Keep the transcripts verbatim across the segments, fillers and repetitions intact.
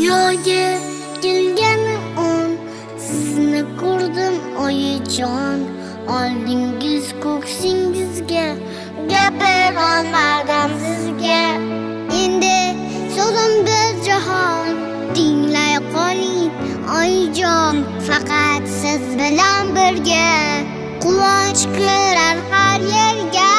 Dunyoga kelgani on sizni ko'rdim oyijon. Oldingiz ko'ksingizga gapirolmadim sizga. Endi so'zim bir jahon tinglay qoling oyijon. Faqat siz bilan birga quvonch kirar har yerga.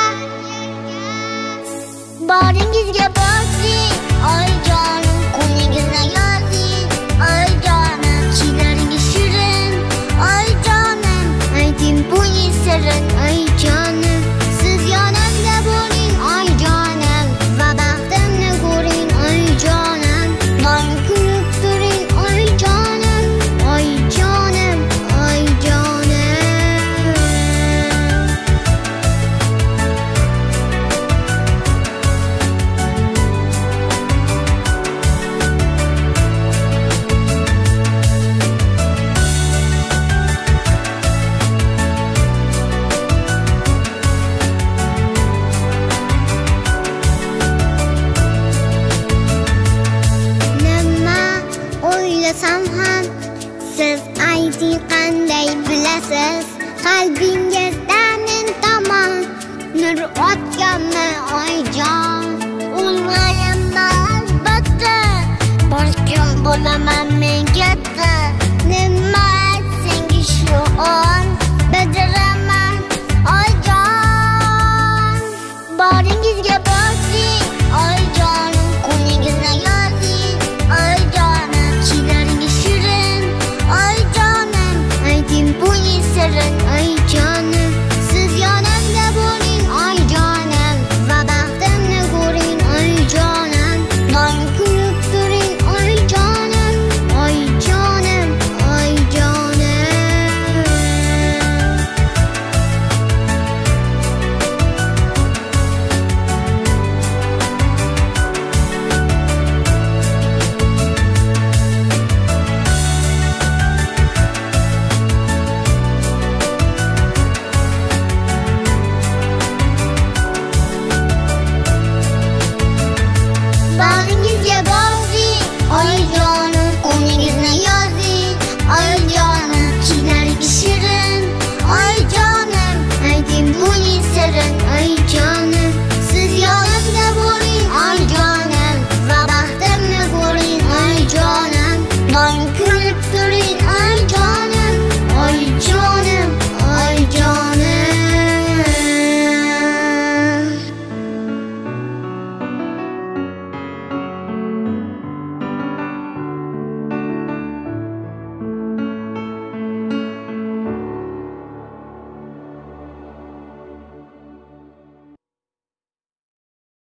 Boringizga borsing oyijonim, ko'nglingizni yozing oyijonim. Chilaringiz shirin oyijonim, ayting buning sirin oyijonim. Siz yonimda bo'ling oyijonim va baxtimni ko'ring oyijonim. Men kulib turing oyijonim, oyijonim, oyijonim. O'ylasam ham siz ayting qanday bilasiz. Qalbingizda men tomon nur otganmi oyijon. O'ng'ayimni albatta balkim bo'laman